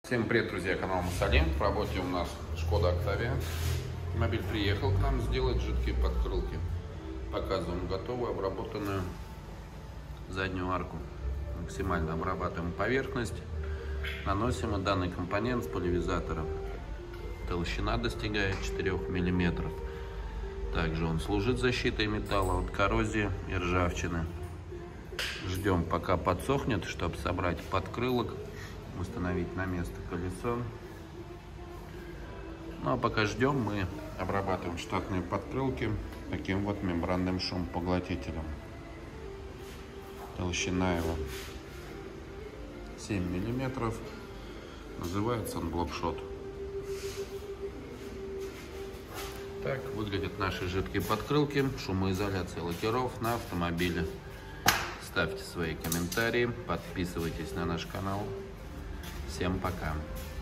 Всем привет, друзья, канал Муссолин. В работе у нас Шкода Октавия. Мобиль приехал к нам сделать жидкие подкрылки. Показываем готовую обработанную заднюю арку. Максимально обрабатываем поверхность. Наносим данный компонент с поливизатором. Толщина достигает 4 мм. Также он служит защитой металла от коррозии и ржавчины. Ждем, пока подсохнет, чтобы собрать подкрылок, установить на место колесо. Ну а пока ждем, мы обрабатываем штатные подкрылки таким вот мембранным шумопоглотителем. Толщина его 7 мм. Называется он блокшот. Так выглядят наши жидкие подкрылки. Шумоизоляция лакеров на автомобиле. Ставьте свои комментарии, подписывайтесь на наш канал. Всем пока!